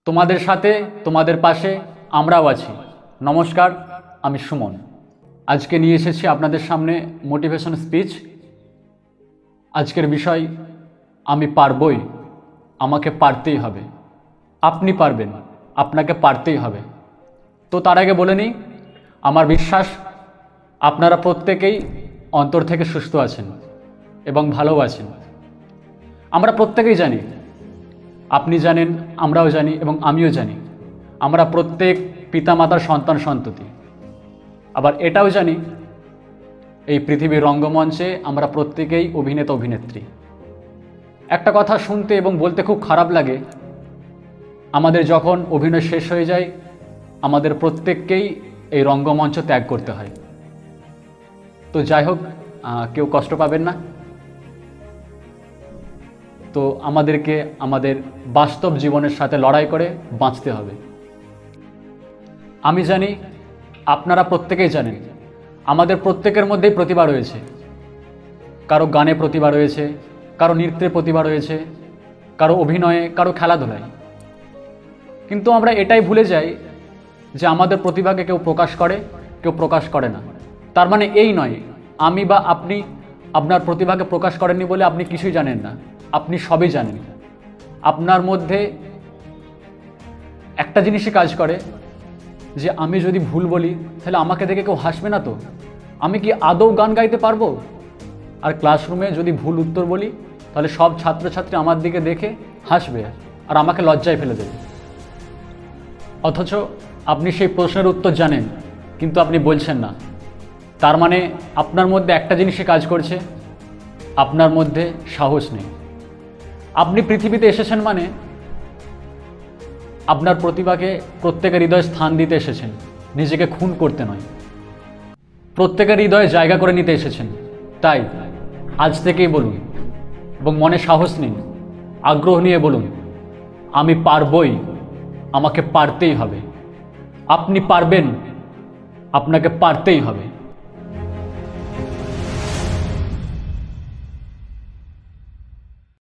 তোমাদের সাথে তোমাদের পাশে আমরাও আছি। নমস্কার, আমি সুমন। আজকে নিয়ে এসেছি আপনাদের সামনে মোটিভেশন স্পিচ। আজকের বিষয়, আমি পারবই, আমাকে পারতেই হবে। আপনি পারবেন, আপনাকে পারতেই হবে। তো তার আগে বলে নিই, আমার বিশ্বাস আপনারা প্রত্যেকেই অন্তর থেকে সুস্থ আছেন এবং ভালো আছেন। আমরা প্রত্যেকেই জানি, আপনি জানেন, আমরাও জানি এবং আমিও জানি, আমরা প্রত্যেক পিতামাতার সন্তান সন্ততি। আবার এটাও জানি, এই পৃথিবীর রঙ্গমঞ্চে আমরা প্রত্যেকেই অভিনেতা অভিনেত্রী। একটা কথা শুনতে এবং বলতে খুব খারাপ লাগে, আমাদের যখন অভিনয় শেষ হয়ে যায় আমাদের প্রত্যেককেই এই রঙ্গমঞ্চ ত্যাগ করতে হয়। তো যাই হোক, কেউ কষ্ট পাবেন না। তো আমাদেরকে আমাদের বাস্তব জীবনের সাথে লড়াই করে বাঁচতে হবে। আমি জানি, আপনারা প্রত্যেকেই জানেন, আমাদের প্রত্যেকের মধ্যেই প্রতিভা রয়েছে। কারো গানে প্রতিভা রয়েছে, কারো নৃত্যে প্রতিভা রয়েছে, কারো অভিনয়ে, কারো খেলাধুলায়। কিন্তু আমরা এটাই ভুলে যাই যে আমাদের প্রতিভাকে কেউ প্রকাশ করে, কেউ প্রকাশ করে না। তার মানে এই নয় আমি বা আপনি আপনার প্রতিভাকে প্রকাশ করেননি বলে আপনি কিছুই জানেন না। আপনি সবই জানেন। আপনার মধ্যে একটা জিনিসই কাজ করে যে আমি যদি ভুল বলি তাহলে আমাকে দেখে কেউ হাসবে না তো? আমি কি আদৌ গান গাইতে পারবো? আর ক্লাসরুমে যদি ভুল উত্তর বলি তাহলে সব ছাত্রছাত্রী আমার দিকে দেখে হাসবে আর আমাকে লজ্জায় ফেলে দেবে। অথচ আপনি সেই প্রশ্নের উত্তর জানেন, কিন্তু আপনি বলছেন না। তার মানে আপনার মধ্যে একটা জিনিসই কাজ করছে, আপনার মধ্যে সাহস নেই। আপনি পৃথিবীতে এসেছেন মানে আপনার প্রতিভাকে প্রত্যেকের হৃদয়ে স্থান দিতে এসেছেন, নিজেকে খুন করতে নয়। প্রত্যেকের হৃদয়ে জায়গা করে নিতে এসেছেন। তাই আজ থেকেই বলুন এবং মনে সাহস নিন, আগ্রহ নিয়ে বলুন, আমি পারবই, আমাকে পারতেই হবে। আপনি পারবেন, আপনাকে পারতেই হবে।